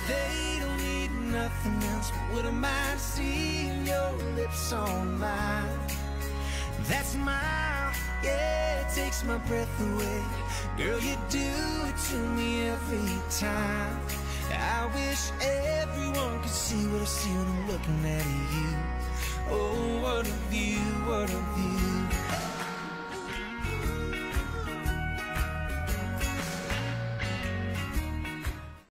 They don't need nothing else, but wouldn't mind seeing your lips on mine. That smile, yeah, it takes my breath away. Girl, you do it to me every time. I wish everyone could see what I see when I'm looking at you. Oh, what a view, what a